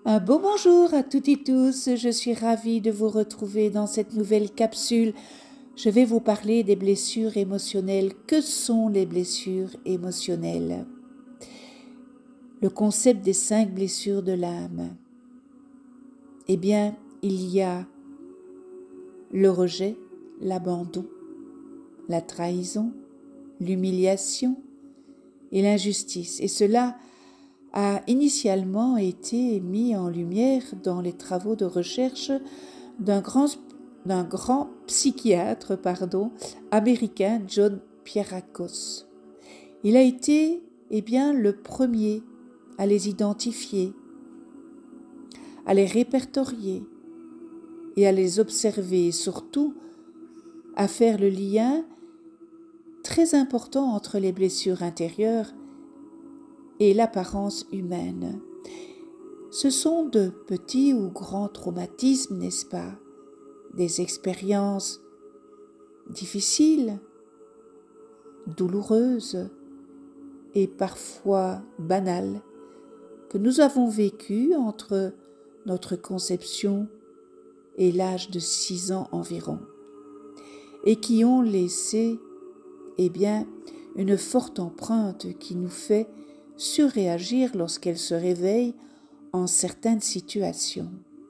Un beau bonjour à toutes et tous, je suis ravie de vous retrouver dans cette nouvelle capsule. Je vais vous parler des blessures émotionnelles. Que sont les blessures émotionnelles? Le concept des 5 blessures de l'âme. Eh bien, il y a le rejet, l'abandon, la trahison, l'humiliation et l'injustice. Et cela a initialement été mis en lumière dans les travaux de recherche d'un grand psychiatre américain, John Pierrakos. Il a été le premier à les identifier, à les répertorier et à les observer, et surtout à faire le lien très important entre les blessures intérieures et l'apparence humaine. Ce sont de petits ou grands traumatismes, n'est-ce pas? Des expériences difficiles, douloureuses et parfois banales que nous avons vécues entre notre conception et l'âge de 6 ans environ et qui ont laissé une forte empreinte qui nous fait surréagir lorsqu'elle se réveille en certaines situations.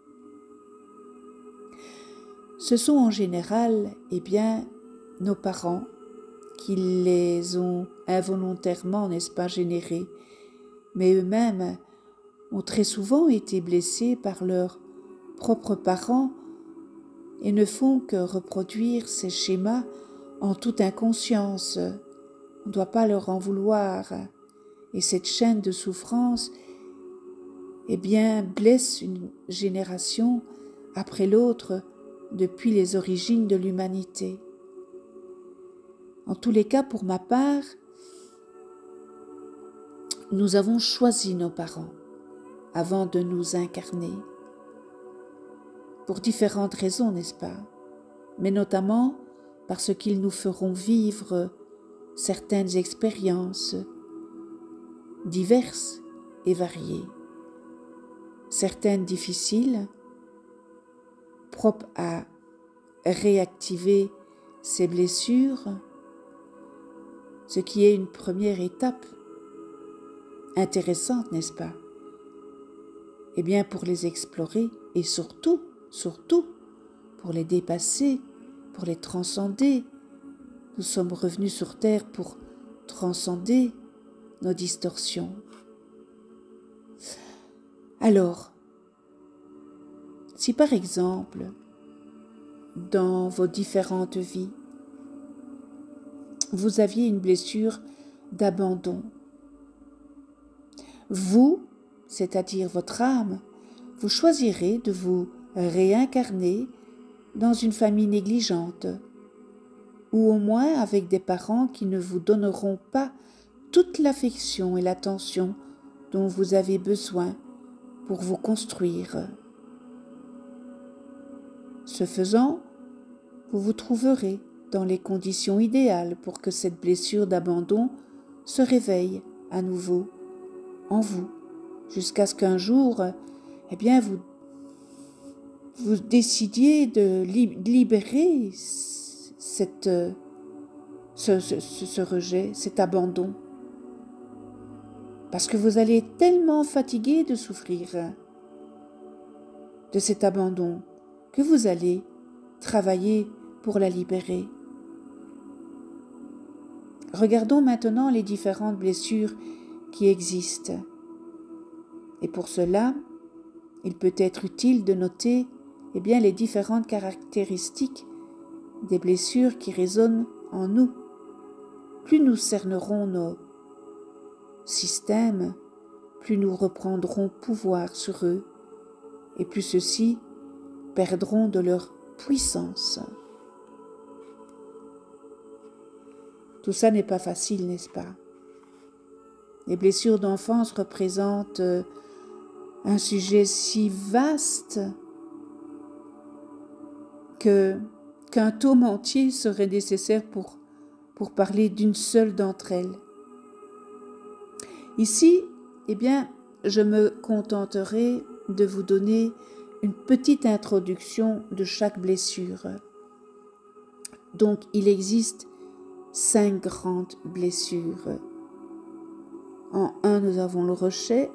Ce sont en général nos parents qui les ont involontairement, n'est-ce pas, générés, mais eux-mêmes ont très souvent été blessés par leurs propres parents et ne font que reproduire ces schémas en toute inconscience. On ne doit pas leur en vouloir. Et cette chaîne de souffrance blesse une génération après l'autre depuis les origines de l'humanité. En tous les cas, pour ma part, nous avons choisi nos parents avant de nous incarner, pour différentes raisons, n'est-ce pas? Mais notamment parce qu'ils nous feront vivre certaines expériences diverses et variées, certaines difficiles, propres à réactiver ces blessures, ce qui est une première étape intéressante, n'est-ce pas? Pour les explorer et surtout, pour les dépasser, pour les transcender. Nous sommes revenus sur Terre pour transcender nos distorsions. Alors, si par exemple, dans vos différentes vies, vous aviez une blessure d'abandon, vous, c'est-à-dire votre âme, vous choisirez de vous réincarner dans une famille négligente, ou au moins avec des parents qui ne vous donneront pas toute l'affection et l'attention dont vous avez besoin pour vous construire. Ce faisant, vous vous trouverez dans les conditions idéales pour que cette blessure d'abandon se réveille à nouveau en vous, jusqu'à ce qu'un jour, vous décidiez de libérer ce rejet, cet abandon. Parce que vous allez être tellement fatigué de souffrir de cet abandon que vous allez travailler pour la libérer. Regardons maintenant les différentes blessures qui existent. Et pour cela, il peut être utile de noter les différentes caractéristiques des blessures qui résonnent en nous. Plus nous cernerons nos systèmes, plus nous reprendrons pouvoir sur eux, et plus ceux-ci perdront de leur puissance. Tout ça n'est pas facile, n'est-ce pas? Les blessures d'enfance représentent un sujet si vaste qu'un tome entier serait nécessaire pour parler d'une seule d'entre elles. Ici, je me contenterai de vous donner une petite introduction de chaque blessure. Donc, il existe 5 grandes blessures. En 1, nous avons le rejet,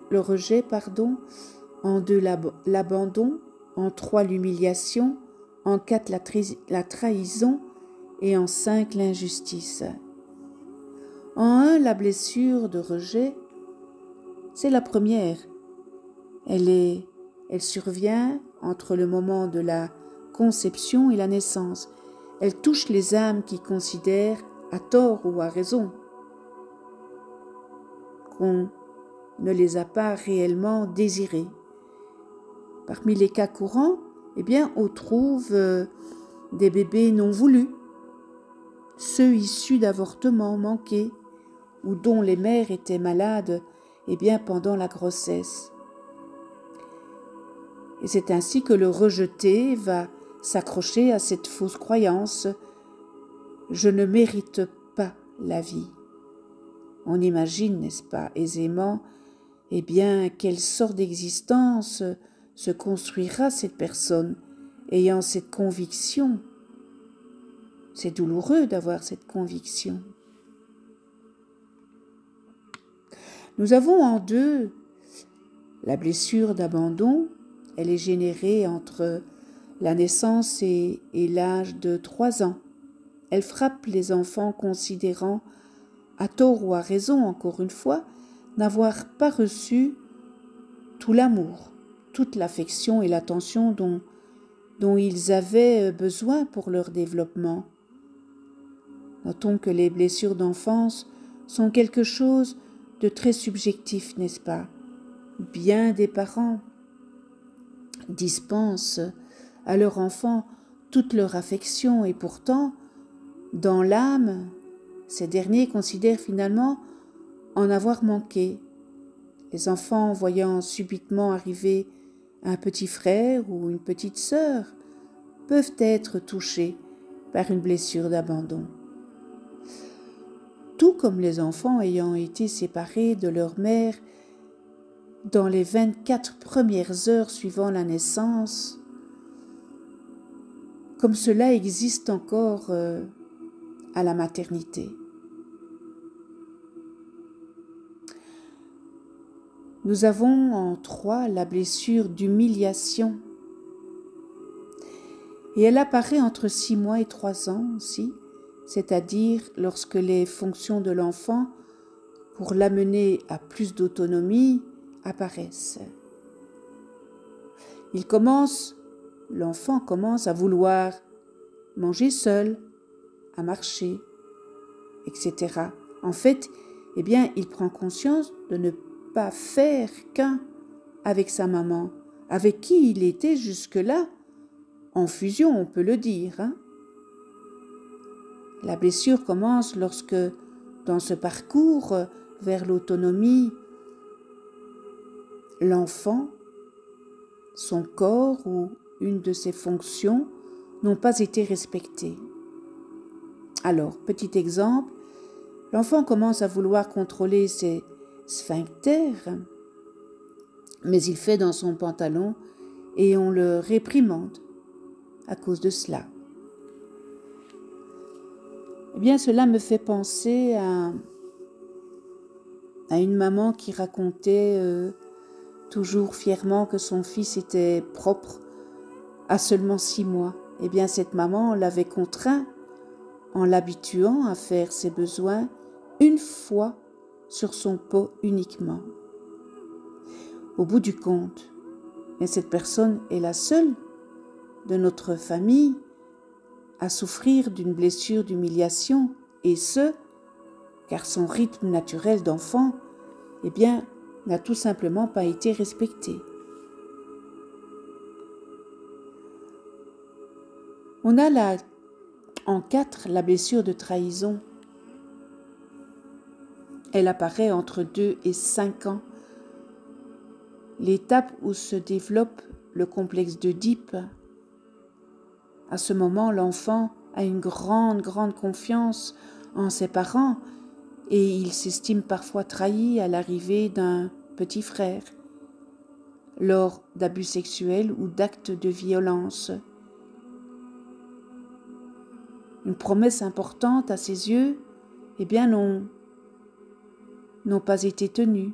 en 2, l'abandon, en 3, l'humiliation, en 4, la trahison et en 5, l'injustice. En 1, la blessure de rejet, c'est la première. Elle survient entre le moment de la conception et la naissance. Elle touche les âmes qui considèrent, à tort ou à raison, qu'on ne les a pas réellement désirées. Parmi les cas courants, on trouve des bébés non voulus, ceux issus d'avortements manqués ou dont les mères étaient malades pendant la grossesse. Et c'est ainsi que le rejeté va s'accrocher à cette fausse croyance « je ne mérite pas la vie ». On imagine, n'est-ce pas, aisément, quelle sorte d'existence se construira cette personne ayant cette conviction. C'est douloureux d'avoir cette conviction. Nous avons en 2 la blessure d'abandon. Elle est générée entre la naissance et l'âge de 3 ans. Elle frappe les enfants considérant, à tort ou à raison, encore une fois, n'avoir pas reçu tout l'amour, toute l'affection et l'attention dont ils avaient besoin pour leur développement. Notons que les blessures d'enfance sont quelque chose de très subjectif, n'est-ce pas? Bien des parents dispensent à leur enfant toute leur affection et pourtant, dans l'âme, ces derniers considèrent finalement en avoir manqué. Les enfants, voyant subitement arriver un petit frère ou une petite sœur, peuvent être touchés par une blessure d'abandon. Tout comme les enfants ayant été séparés de leur mère dans les 24 premières heures suivant la naissance, comme cela existe encore à la maternité. Nous avons en 3 la blessure d'humiliation. Et elle apparaît entre 6 mois et 3 ans aussi, c'est-à-dire lorsque les fonctions de l'enfant, pour l'amener à plus d'autonomie, apparaissent. L'enfant commence à vouloir manger seul, à marcher, etc. En fait, il prend conscience de ne pas faire qu'un avec sa maman, avec qui il était jusque-là en fusion, on peut le dire. La blessure commence lorsque, dans ce parcours vers l'autonomie, l'enfant, son corps ou une de ses fonctions n'ont pas été respectées. Alors, petit exemple, l'enfant commence à vouloir contrôler ses sphincters, mais il fait dans son pantalon et on le réprimande à cause de cela. Cela me fait penser à une maman qui racontait toujours fièrement que son fils était propre à seulement 6 mois. Cette maman l'avait contraint en l'habituant à faire ses besoins une fois sur son pot uniquement. Au bout du compte, cette personne est la seule de notre famille à souffrir d'une blessure d'humiliation, et ce, car son rythme naturel d'enfant, n'a tout simplement pas été respecté. On a en 4 la blessure de trahison. Elle apparaît entre 2 et 5 ans. L'étape où se développe le complexe d'Oedipe. À ce moment, l'enfant a une grande confiance en ses parents et il s'estime parfois trahi à l'arrivée d'un petit frère. lors d'abus sexuels ou d'actes de violence. Une promesse importante à ses yeux, eh bien, n'ont pas été tenues.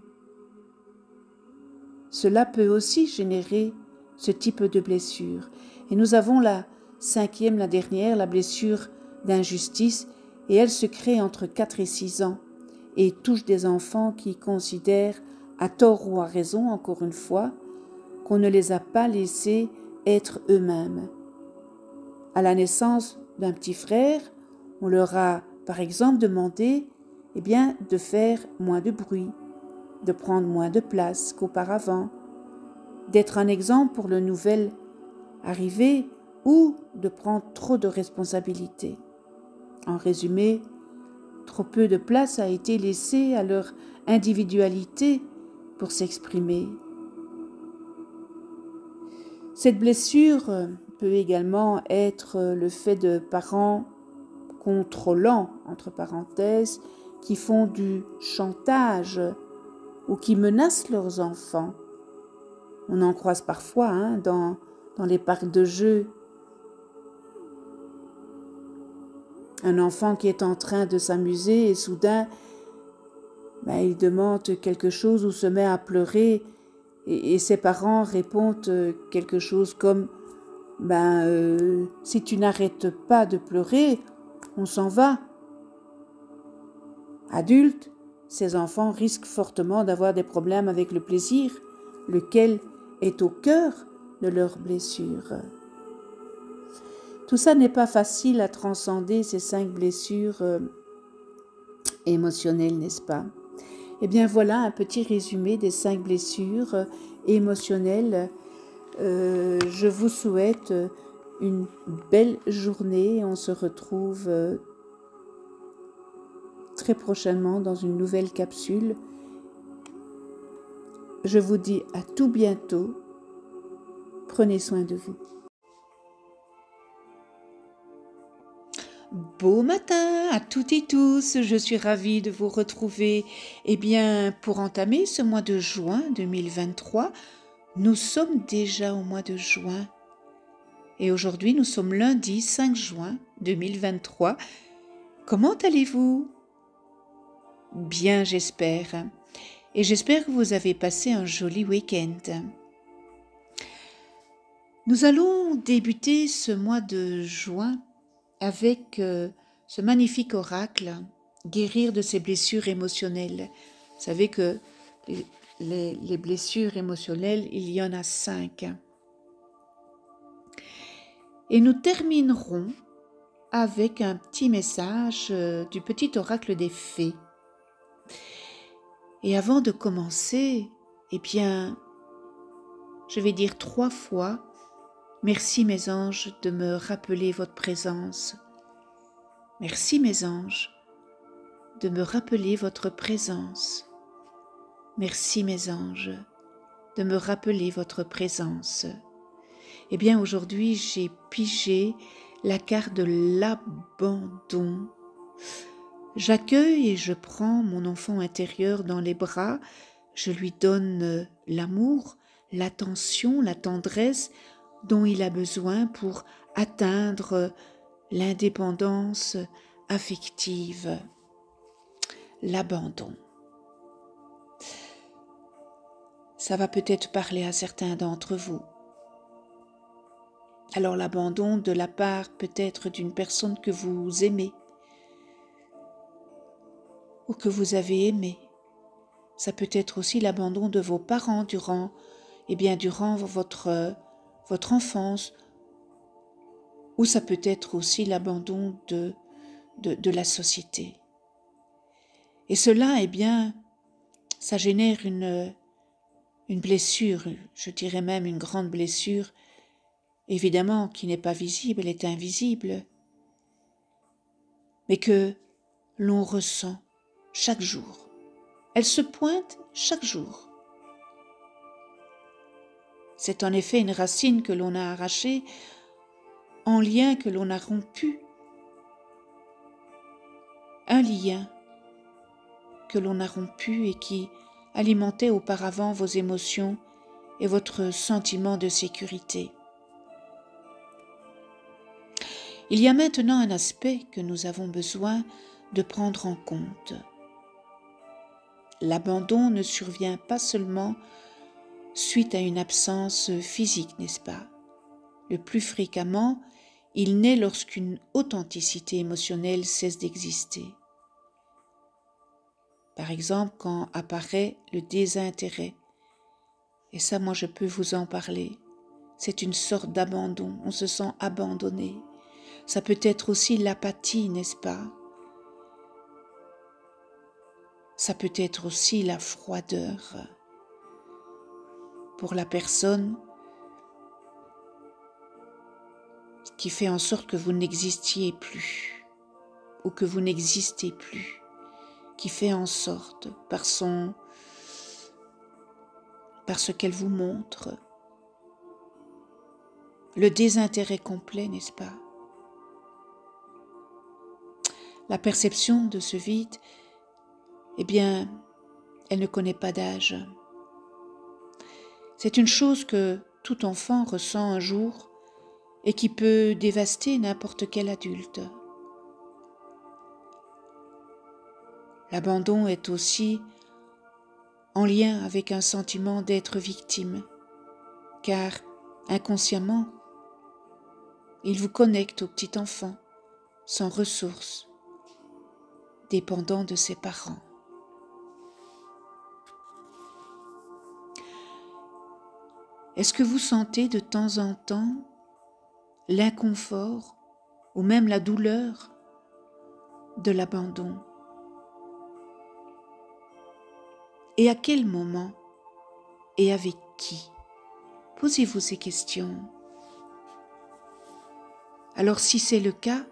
Cela peut aussi générer ce type de blessure. Et nous avons la cinquième, la dernière, la blessure d'injustice, et elle se crée entre 4 et 6 ans et touche des enfants qui considèrent, à tort ou à raison, encore une fois, qu'on ne les a pas laissés être eux-mêmes. À la naissance d'un petit frère, on leur a, par exemple, demandé de faire moins de bruit, de prendre moins de place qu'auparavant, d'être un exemple pour le nouvel arrivé ou de prendre trop de responsabilités. En résumé, trop peu de place a été laissée à leur individualité pour s'exprimer. Cette blessure peut également être le fait de parents contrôlants, entre parenthèses, qui font du chantage ou qui menacent leurs enfants. On en croise parfois dans les parcs de jeux. Un enfant qui est en train de s'amuser et soudain, il demande quelque chose ou se met à pleurer et ses parents répondent quelque chose comme si tu n'arrêtes pas de pleurer, on s'en va. Adultes, ces enfants risquent fortement d'avoir des problèmes avec le plaisir, lequel est au cœur de leur blessure. Tout ça n'est pas facile à transcender, ces 5 blessures émotionnelles, n'est-ce pas? Eh bien voilà un petit résumé des 5 blessures émotionnelles. Je vous souhaite une belle journée. On se retrouve très prochainement dans une nouvelle capsule. Je vous dis à tout bientôt. Prenez soin de vous. Beau matin à toutes et tous, je suis ravie de vous retrouver. Eh bien, pour entamer ce mois de juin 2023, nous sommes déjà au mois de juin. Et aujourd'hui, nous sommes lundi 5 juin 2023. Comment allez-vous? Bien, j'espère. Et j'espère que vous avez passé un joli week-end. Nous allons débuter ce mois de juin avec ce magnifique oracle, guérir de ses blessures émotionnelles. Vous savez que les blessures émotionnelles, il y en a 5. Et nous terminerons avec un petit message du petit oracle des fées. Et avant de commencer, je vais dire 3 fois « Merci mes anges de me rappeler votre présence. Merci mes anges de me rappeler votre présence. Merci mes anges de me rappeler votre présence. » Eh bien aujourd'hui, j'ai pigé la carte de l'abandon. J'accueille et je prends mon enfant intérieur dans les bras. Je lui donne l'amour, l'attention, la tendresse dont il a besoin pour atteindre l'indépendance affective, l'abandon. Ça va peut-être parler à certains d'entre vous. Alors l'abandon de la part peut-être d'une personne que vous aimez ou que vous avez aimé. Ça peut être aussi l'abandon de vos parents durant votre enfance, ou ça peut être aussi l'abandon de la société. Et cela, ça génère une blessure, je dirais même une grande blessure, évidemment qui n'est pas visible, elle est invisible, mais que l'on ressent chaque jour. Elle se pointe chaque jour. C'est en effet une racine que l'on a arrachée, un lien que l'on a rompu, un lien que l'on a rompu et qui alimentait auparavant vos émotions et votre sentiment de sécurité. Il y a maintenant un aspect que nous avons besoin de prendre en compte. L'abandon ne survient pas seulement suite à une absence physique, n'est-ce pas? Le plus fréquemment, il naît lorsqu'une authenticité émotionnelle cesse d'exister. Par exemple, quand apparaît le désintérêt. Et ça, moi, je peux vous en parler. C'est une sorte d'abandon, on se sent abandonné. Ça peut être aussi l'apathie, n'est-ce pas? Ça peut être aussi la froideur. Pour la personne qui fait en sorte que vous n'existiez plus ou que vous n'existez plus, qui fait en sorte par ce qu'elle vous montre, le désintérêt complet, n'est-ce pas? La perception de ce vide, eh bien, elle ne connaît pas d'âge. C'est une chose que tout enfant ressent un jour et qui peut dévaster n'importe quel adulte. L'abandon est aussi en lien avec un sentiment d'être victime, car inconsciemment, il vous connecte au petit enfant, sans ressources, dépendant de ses parents. Est-ce que vous sentez de temps en temps l'inconfort ou même la douleur de l'abandon? Et à quel moment et avec qui? Posez-vous ces questions. Alors si c'est le cas,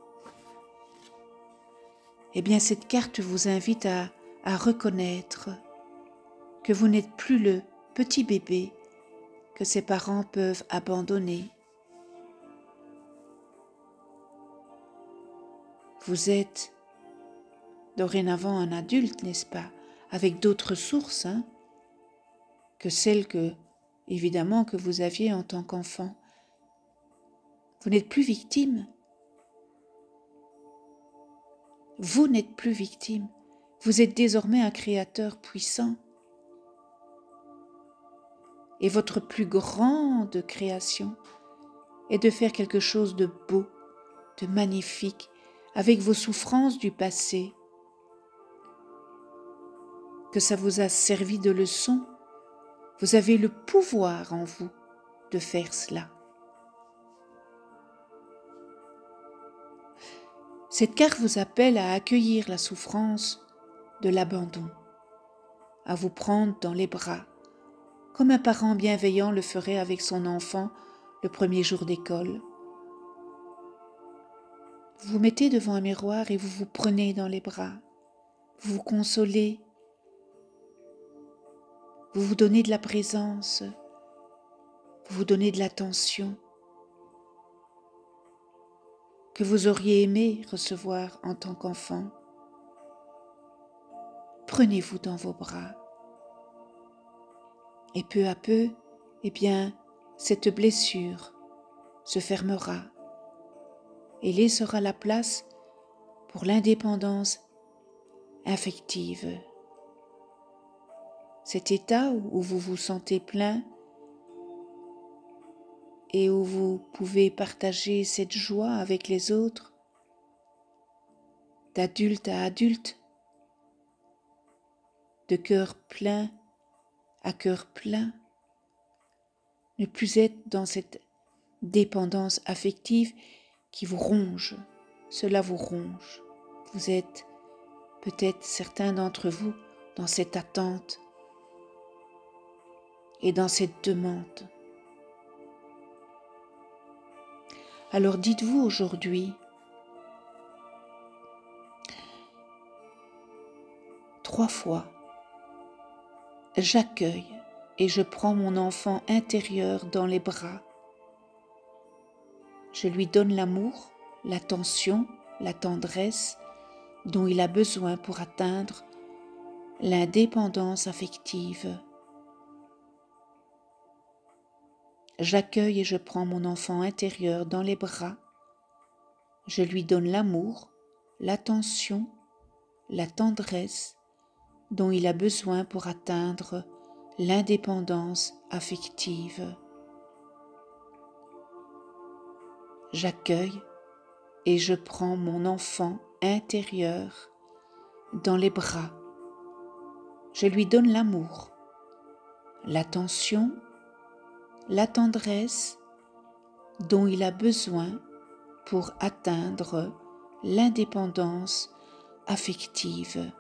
eh bien cette carte vous invite à reconnaître que vous n'êtes plus le petit bébé que ses parents peuvent abandonner. Vous êtes dorénavant un adulte, n'est-ce pas, avec d'autres sources que celles évidemment, que vous aviez en tant qu'enfant. Vous n'êtes plus victime. Vous n'êtes plus victime. Vous êtes désormais un créateur puissant. Et votre plus grande création est de faire quelque chose de beau, de magnifique, avec vos souffrances du passé. Que ça vous a servi de leçon, vous avez le pouvoir en vous de faire cela. Cette carte vous appelle à accueillir la souffrance de l'abandon, à vous prendre dans les bras, comme un parent bienveillant le ferait avec son enfant le premier jour d'école. Vous vous mettez devant un miroir et vous vous prenez dans les bras, vous vous consolez, vous vous donnez de la présence, vous vous donnez de l'attention que vous auriez aimé recevoir en tant qu'enfant. Prenez-vous dans vos bras. Et peu à peu, eh bien, cette blessure se fermera et laissera la place pour l'indépendance affective. Cet état où vous vous sentez plein et où vous pouvez partager cette joie avec les autres, d'adulte à adulte, de cœur plein à cœur plein, ne plus être dans cette dépendance affective qui vous ronge, cela vous ronge. Vous êtes peut-être certains d'entre vous dans cette attente et dans cette demande. Alors dites-vous aujourd'hui, 3 fois, j'accueille et je prends mon enfant intérieur dans les bras. Je lui donne l'amour, l'attention, la tendresse dont il a besoin pour atteindre l'indépendance affective. J'accueille et je prends mon enfant intérieur dans les bras. Je lui donne l'amour, l'attention, la tendresse dont il a besoin pour atteindre l'indépendance affective. J'accueille et je prends mon enfant intérieur dans les bras. Je lui donne l'amour, l'attention, la tendresse dont il a besoin pour atteindre l'indépendance affective.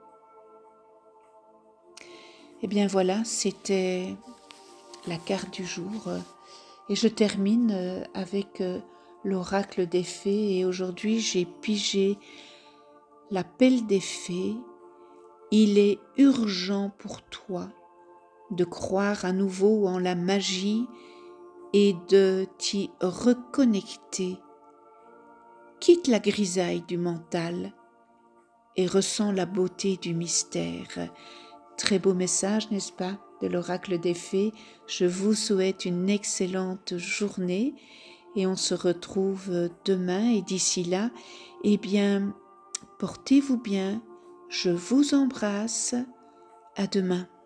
Et bien voilà, c'était la carte du jour et je termine avec l'oracle des fées et aujourd'hui j'ai pigé l'appel des fées. Il est urgent pour toi de croire à nouveau en la magie et de t'y reconnecter. Quitte la grisaille du mental et ressens la beauté du mystère. Très beau message, n'est-ce pas, de l'oracle des fées. Je vous souhaite une excellente journée et on se retrouve demain et d'ici là, eh bien, portez-vous bien, je vous embrasse, à demain.